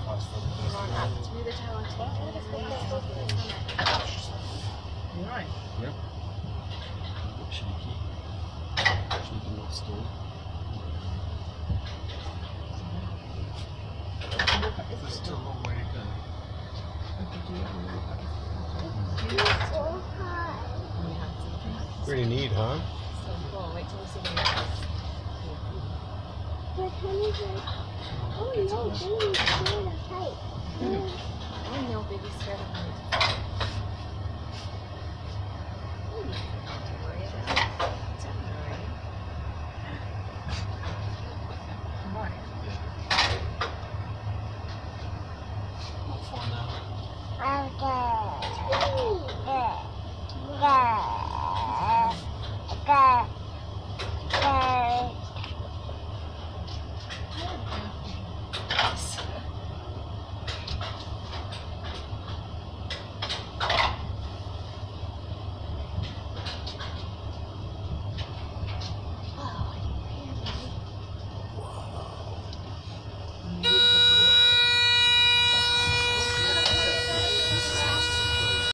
up through the tail and You're right. Yep. A bit shaky. Shaky not still. There's still a long way to go. So high. Pretty neat, huh? so cool. Wait till we see the next. But Honey's like, oh no, Honey's scared of heights. Oh no, baby's scared of heights.